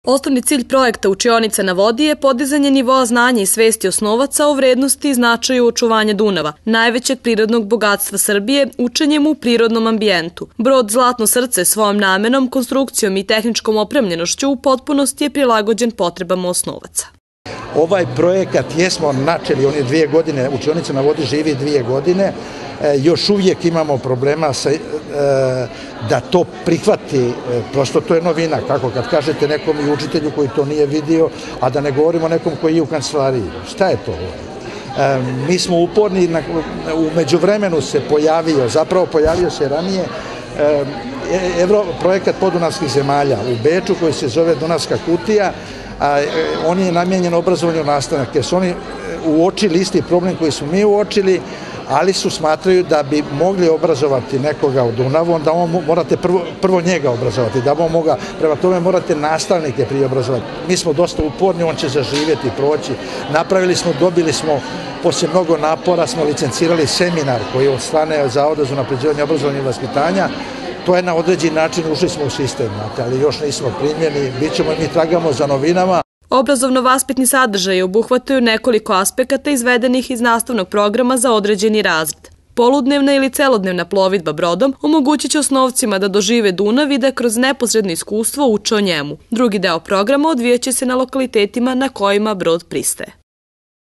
Osnovni cilj projekta Učionica na vodi je podizanje nivoa znanja i svesti osnovaca o vrednosti i značaju očuvanja Dunava, najvećeg prirodnog bogatstva Srbije, učenjem u prirodnom ambijentu. Brod Zlatno srce svojom namenom, konstrukcijom i tehničkom opremljenošću u potpunosti je prilagođen potrebama osnovaca. Ovaj projekat jesmo načeli, on je 2 godine, Učionica na vodi živi 2 godine, još uvijek imamo problema da to prihvati, prosto to je novina, kako kad kažete nekom i učitelju koji to nije vidio, a da ne govorimo nekom koji je u kancelariji. Šta je to? Mi smo uporni, u međuvremenu se pojavio se ranije projekat podunavskih zemalja u Beču koji se zove Dunavska kutija, a on je namijenjen obrazovanju nastavnika, jer su oni uočili isti problem koji su mi uočili, ali su smatraju da bi mogli obrazovati nekoga u Dunavu, onda morate prvo njega obrazovati, da bi mogao, prema tome morate nastavnike prije obrazovati. Mi smo dosta uporni, on će zaživjeti, proći. Dobili smo, poslije mnogo napora, smo licencirali seminar koji je od strane Zavoda za unapređivanje obrazovanja i vaspitanja. To je na određeni način, ušli smo u sistem, ali još nismo primljeni, mi tragamo za novinama. Obrazovno-vaspitni sadržaj obuhvataju nekoliko aspekata izvedenih iz nastavnog programa za određeni razred. Poludnevna ili celodnevna plovidba brodom omogućit će osnovcima da dožive Dunav i da kroz neposredno iskustvo uče o njemu. Drugi deo programa odvijaće se na lokalitetima na kojima brod pristaje.